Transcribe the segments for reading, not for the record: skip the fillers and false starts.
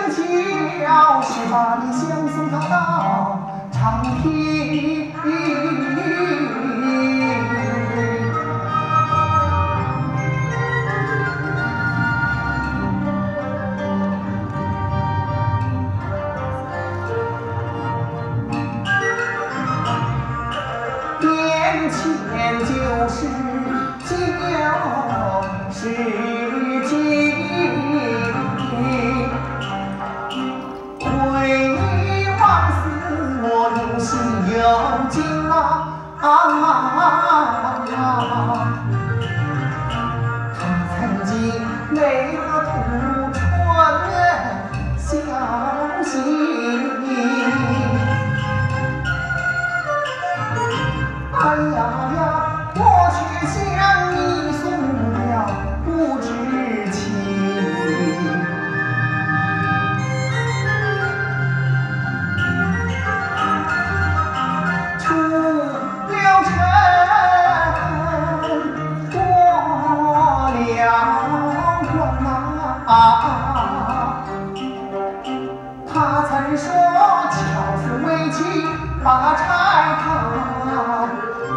就是把你相送他到长平。眼前就是旧世纪，回往事我有心有劲啊！他曾经为了吐春消息。哎呀呀，我却向你送了不知情。出了城，过了关他曾说巧妇为妻把钗看。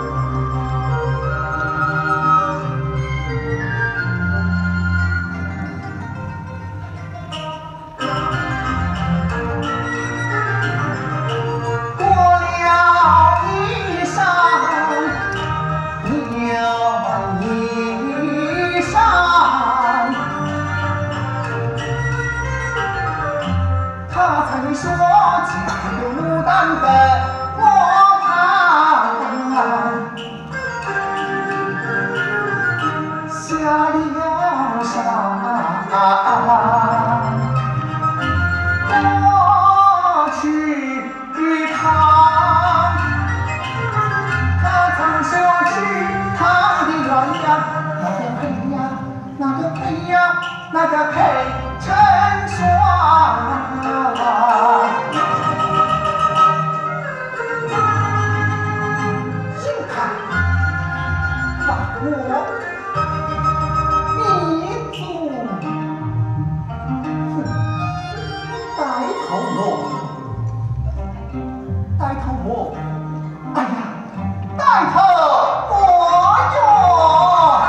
他曾说家有牡丹本我盼，下了山我去看。他曾说池塘的鸳鸯，那个配呀，那个配成双。ยิ่ง看把我迷住，呆头鹅，呆头鹅，哎呀，呆头鹅哟！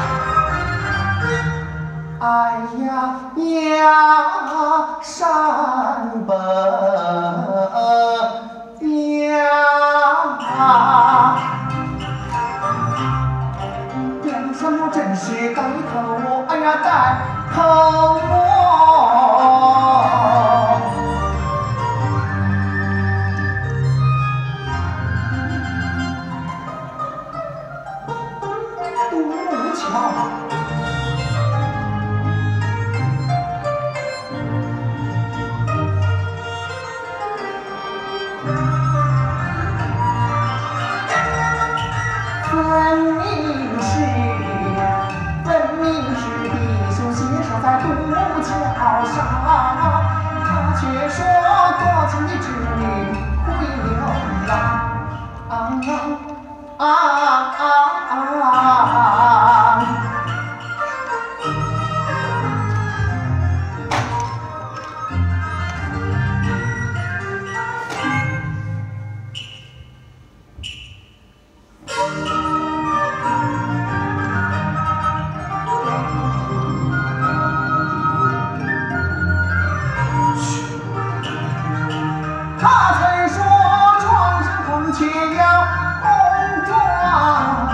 哎呀呀，山本呀，梁山我真是呆头鹅，哎呀呆头鹅。独木桥。分明是弟兄携手在独木桥上，他却说多情的织女会流浪。他曾说床上孔雀要红妆，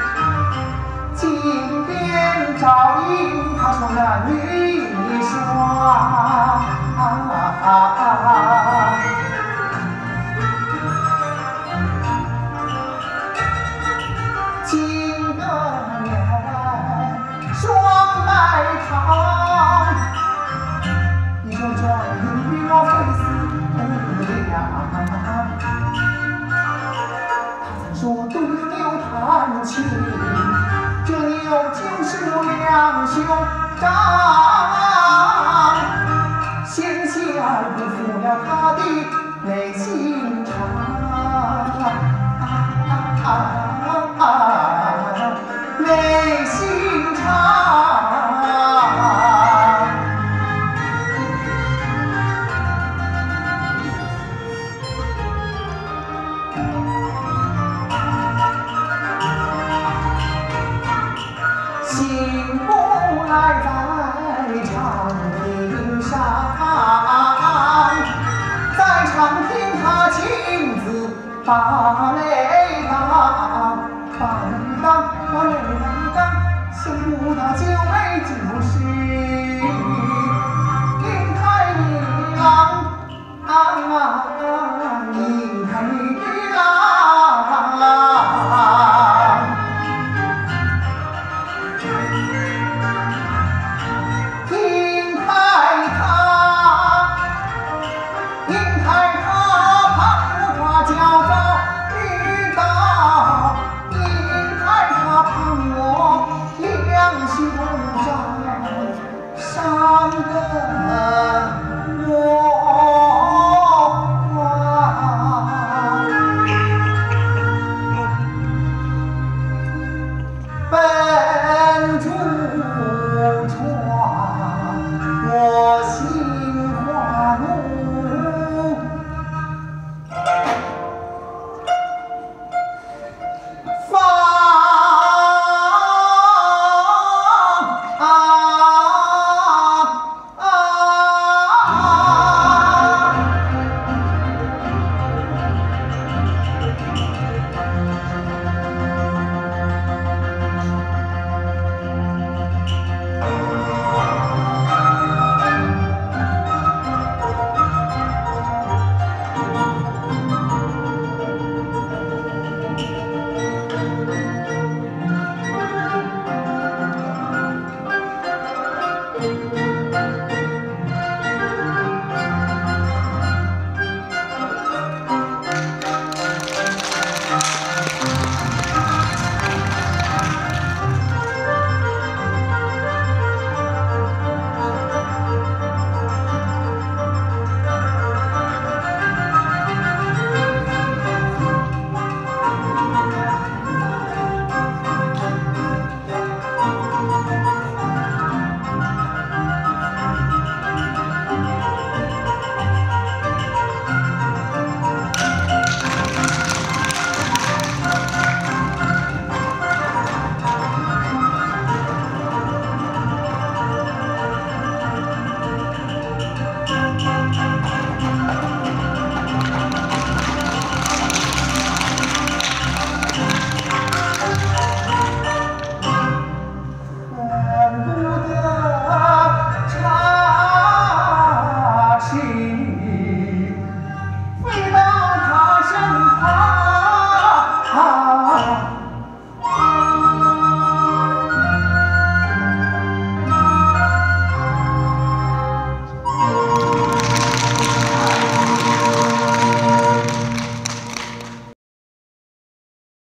金边照映，他说男女双。金个脸，双白桃，一种状语我非死不了。他曾说对牛弹琴，这牛就是我两兄长，险些儿不负了他的内心肠。内心肠。 把泪当，把泪当，把泪当，想不到九妹就是。